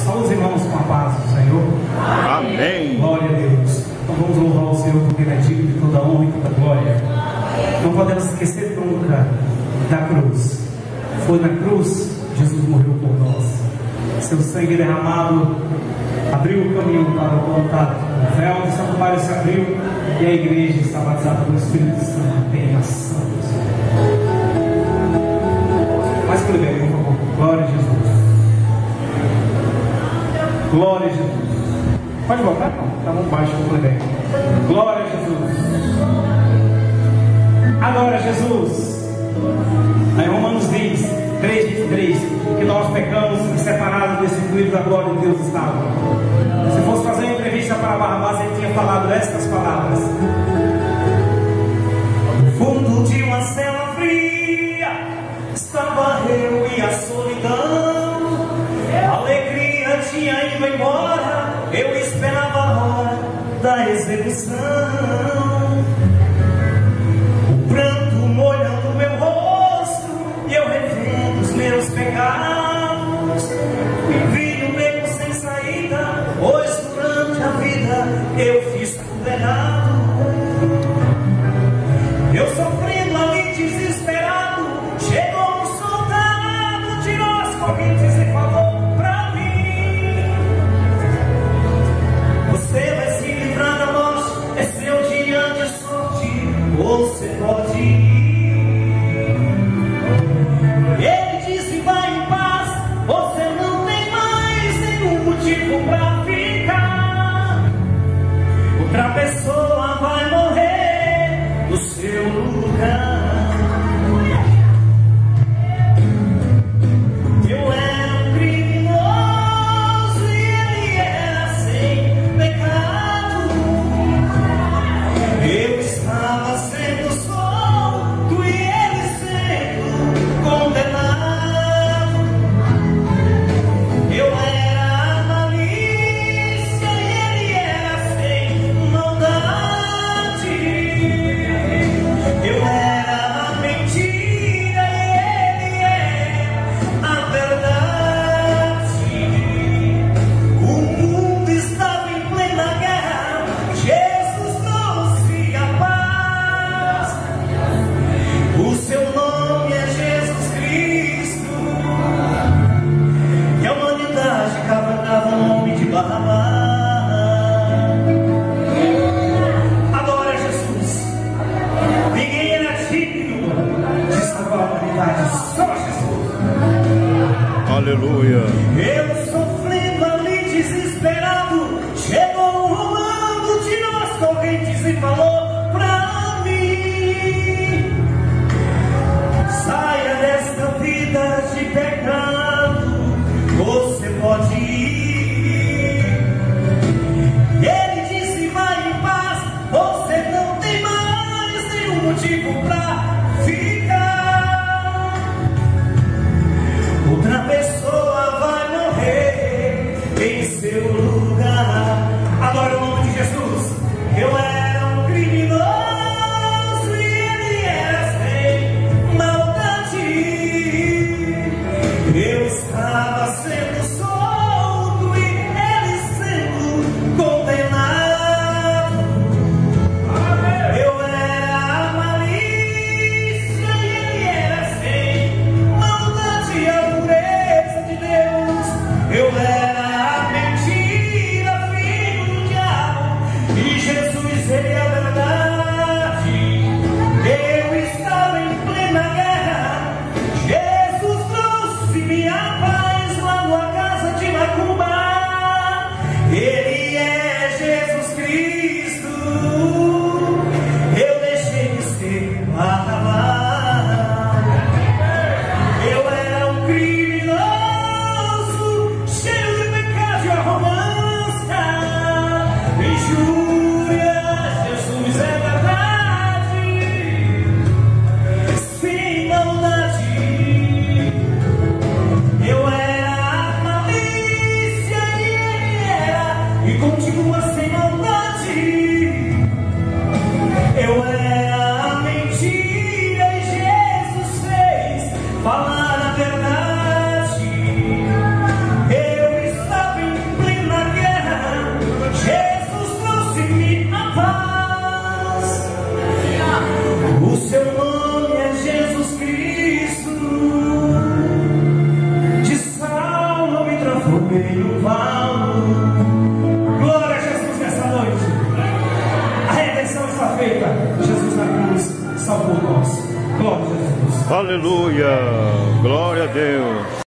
Saúde os irmãos com a paz do Senhor. Amém. Glória a Deus. Então vamos louvar o Senhor porque Ele é digno de toda honra e toda glória. Não podemos esquecer nunca da cruz. Foi na cruz Jesus morreu por nós. Seu sangue derramado abriu o caminho para o contato. O véu do santuário se abriu e a igreja está batizada pelo Espírito Santo em ação. Mais por bem, por favor. Glória a Jesus. Glória a Jesus. Pode voltar? Não. Tá muito baixo, por bem. Glória a Jesus. Agora, Jesus. Aí Romanos diz, 3:23, que nós pecamos e separados desse fluido da glória de Deus estava. Se fosse fazer uma entrevista para Barrabás, ele tinha falado estas palavras: no fundo de uma cela fria estava eu e a solidão. A alegria tinha ido embora, eu esperava a hora da execução. O pranto molhando meu rosto e eu revendo os meus pecados. Me vi um beco sem saída, pois durante a vida eu fiz tudo errado. Eu sofrendo ali desesperado, chegou um soldado, tirou as correntes e falou pra mim: você vai se livrar da morte, é seu dia de sorte, você pode ir. Ele disse: vai em paz, você não tem mais nenhum motivo pra ficar. Outra pessoa vai morrer no seu lugar. Eu era um criminoso e ele era sem pecado. Eu estava sendo solto e ele sendo condenado. Eu era a malícia e ele era sem maldade. Eu era a mentira e ele é a verdade. O mundo estava em plena guerra, Jesus trouxe a paz. O seu nome é Jesus Cristo e a humanidade cavalgava o nome de Barrabás. Agora Jesus, ninguém era digno de salvar a humanidade, só Jesus. Aleluia. Eu sofrendo ali desesperado, chegou um romano, tirou as correntes e falou pra mim: saia desta vida de pecado, você pode ir. Ele disse: vai em paz, você não tem mais nenhum motivo pra ficar. Outra pessoa vai morrer em seu lugar. Adoro o nome de Jesus. Eu era um criminoso e ele era sem maldade. Eu estava sendo solto e ele sendo condenado. Eu era a malícia e ele era sem maldade, a pureza de Deus. Eu era a mentira, filho do diabo, e Jesus, ele é a verdade. Eu estava em plena guerra, Jesus trouxe minha paz lá na casa de Macumba. Ele é Jesus Cristo. Eu deixei de ser Barrabás. Eu era um criminoso, cheio de pecado e arrogância, injúria. Jesus é verdade, sem maldade. Eu era a malícia e ele era e continua sem maldade. Eu era a mentira e Jesus fez falar a verdade. Eu estava em promessa feita. Jesus na cruz salvou nós. Glória a Jesus. Aleluia. Glória a Deus.